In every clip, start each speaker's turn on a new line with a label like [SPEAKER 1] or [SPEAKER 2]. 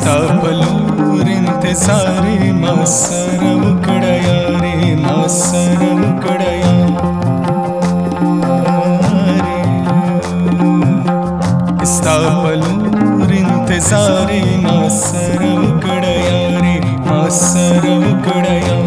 [SPEAKER 1] ستا پلور انتظار ما سره وکړه یارې ما سره وکړه یارې ستا پلور انتظار ما سره وکړه یارې ما سره وکړه یارې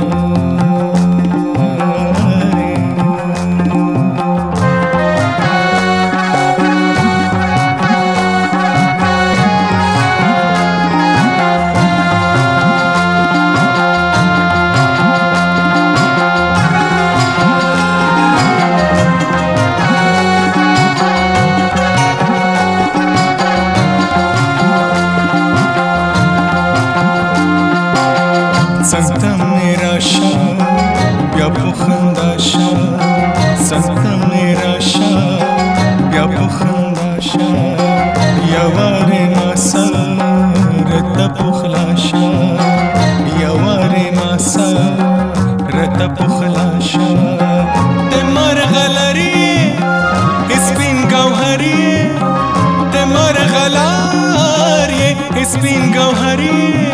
[SPEAKER 1] संगता मेरा शाह बया पुखंदा शाह संगता मेरा शाह बया पुखंदा शाह यावारे मासा रता पुखला शाह यावारे मासा रता पुखला शाह ते मर गलरी स्पिन गौहरी ते मर गलारी स्पिन गौहरी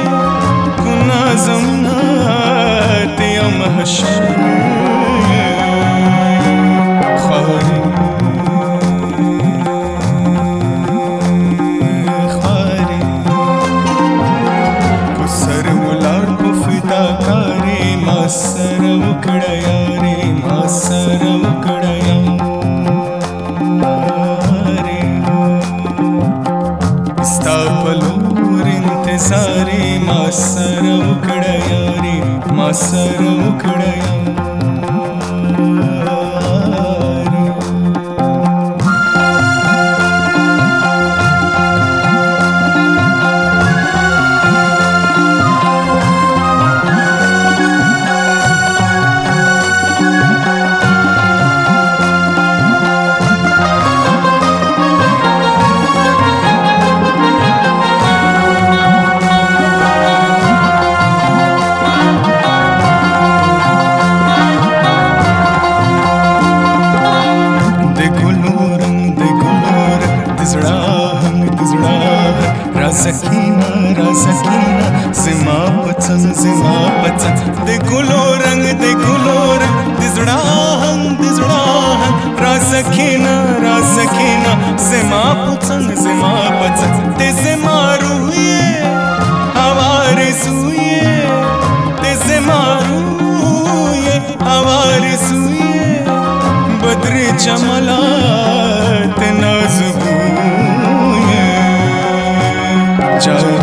[SPEAKER 1] زمنا ته محشر خواري خواري کو سر ولار کو فدا کاری ما سر وکړه یاري ما سر وکړه یاري ستا پلور انتظار ما سر وکړه یاري ما سر وکړه یاري سکینه را سکینه زما پڅن د ګلو رنگ د زړه هنګ را سکینه زما پڅن د زما روحیه آوارزویه د زما روحیه آوارزویه بدر جمالات نازبو